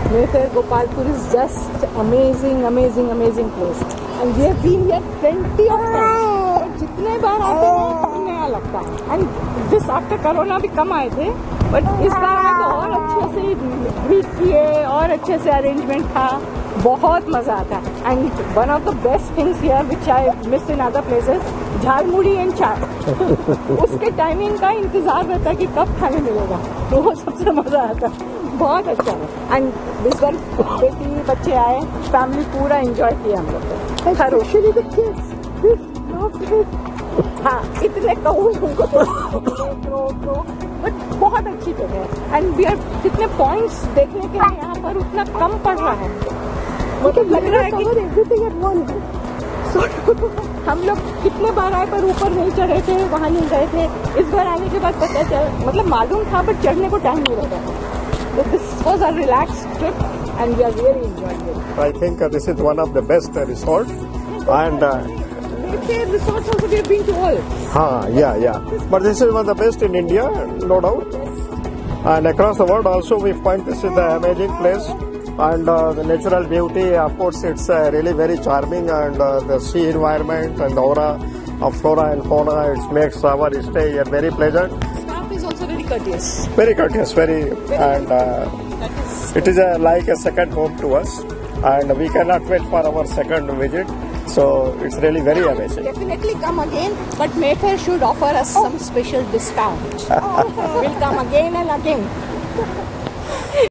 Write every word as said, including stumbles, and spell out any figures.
Mayfair Gopalpur is just amazing, amazing, amazing place. And we have been here plenty of times. और जितने बार आते हैं नया लगता है. And this after Corona भी कम आए थे, but इस बार में तो और अच्छे से ग्रीट किए और अच्छे से अरेंजमेंट था. बहुत मजा आता है. And one of the best things here which I miss in other places, jhalmuri and chai. उसके टाइमिंग का इंतजार रहता है कि कब खाने मिलेगा, तो वो सबसे मजा आता है. बहुत अच्छा है. एंड इस बार बेटी बच्चे आए, फैमिली पूरा एंजॉय किया हम लोग. हाँ, इतने कहूँ उनको तो बट बहुत अच्छी जगह है. एंड वी आर जितने पॉइंट्स देखने के लिए यहाँ पर उतना कम पड़ रहा है. मतलब लग रहा है कि हम लोग कितने बार आए पर ऊपर नहीं चढ़े थे, वहाँ नहीं गए थे. इस बार आने के बाद पता चल मतलब मालूम था बट चढ़ने को टाइम नहीं लगा. So this was a relaxed trip and we are really enjoying it. I think uh, this is one of the best uh, resort. And uh, Mayfair resorts also we have been to all. हाँ, yeah, yeah. But this is one of the best in India, no doubt. And across the world also we find this is the amazing place. And uh, the natural beauty, of course, it's uh, really very charming. And uh, the sea environment and the aura of flora and fauna, it makes our stay here very pleasant. Staff is also very courteous. Very courteous, very, and uh, it is a, like a second home to us. And we cannot wait for our second visit. So it's really very amazing. Definitely come again, but Mayfair should offer us some special discount. We'll come again and again.